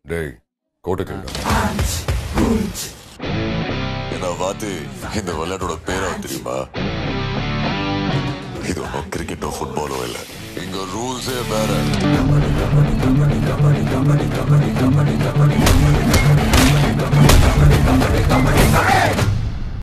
டேய் கோட்டைக்குங்க என்ன பார்த்து இந்த விளையாட்டோட பேரா தெரியுமா? இது ஒன்றும் கிரிக்கெட்டோ ஃபுட்பாலோ இல்லை, இங்க ரூல்ஸே வேற.